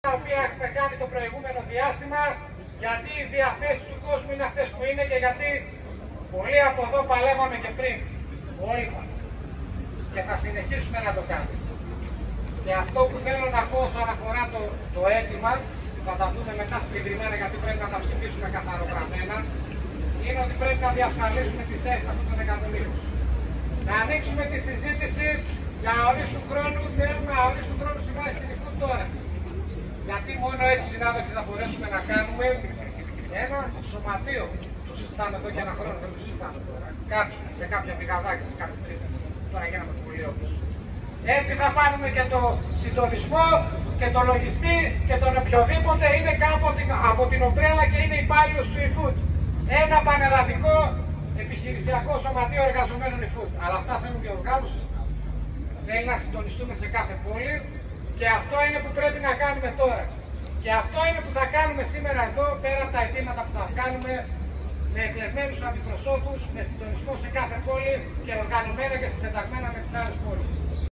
τα οποία έχουμε κάνει το προηγούμενο διάστημα, γιατί οι διαθέσεις του κόσμου είναι αυτές που είναι και γιατί πολλοί από εδώ παλεύαμε και πριν. Όλοι μας. Και θα συνεχίσουμε να το κάνουμε. Και αυτό που θέλω να πω όσον αφορά το αίτημα, θα τα δούμε μετά συγκεκριμένα γιατί πρέπει να τα ψηφίσουμε καθαρογραμμένα, είναι ότι πρέπει να διασφαλίσουμε τις θέσεις αυτών των εκατομμύριων. Να ανοίξουμε τη συζήτηση για ορίστου χρόνου, θέλουμε ορίστου χρόνου συμβάσει στην ΙΦΟΥΤ τώρα. Γιατί μόνο έτσι, συνάδελφοι, θα μπορέσουμε να κάνουμε ένα σωματείο. Το συζητάμε εδώ και ένα χρόνο, δεν το συζητάμε τώρα. Κάποιοι, σε κάποια πηγαδάκια, σε κάποια τρίτα. Τώρα γίναμε πολύ όπλος. Έτσι θα πάρουμε και το συντονισμό και το λογιστή και τον οποιοδήποτε είναι κάπου από την ομπρέλα και είναι υπάλληλος του ΙΦΟΥΤ. Ένα πανελλαδικό επιχειρησιακό σωματείο εργαζομένων ΙΦΟΥΤ. Αλλά αυτά θέλουν και οργάνωση. Θέλει να συντονιστούμε σε κάθε πόλη και αυτό είναι που πρέπει να κάνουμε τώρα. Και αυτό είναι που θα κάνουμε σήμερα εδώ, πέρα από τα αιτήματα που θα κάνουμε με εκλεγμένους αντιπροσώπους, με συντονισμό σε κάθε πόλη και οργανωμένα και συντεταγμένα με τις άλλες πόλεις.